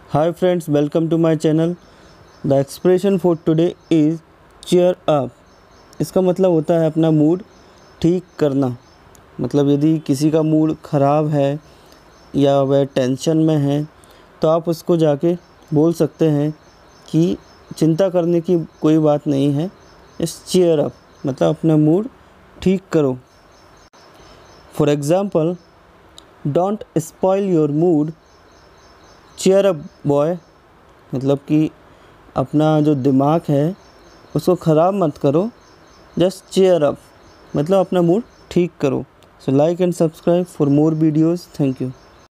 Hi friends, welcome to my channel. The expression for today is cheer up. इसका मतलब होता है अपना मूड ठीक करना। मतलब यदि किसी का मूड ख़राब है या वह टेंशन में है तो आप उसको जाके बोल सकते हैं कि चिंता करने की कोई बात नहीं है, इस चीयर अप मतलब अपना मूड ठीक करो। For example, don't spoil your mood, cheer up boy. मतलब कि अपना जो दिमाग है उसको ख़राब मत करो, जस्ट चीयर अप मतलब अपना मूड ठीक करो। So like and subscribe for more videos. Thank you.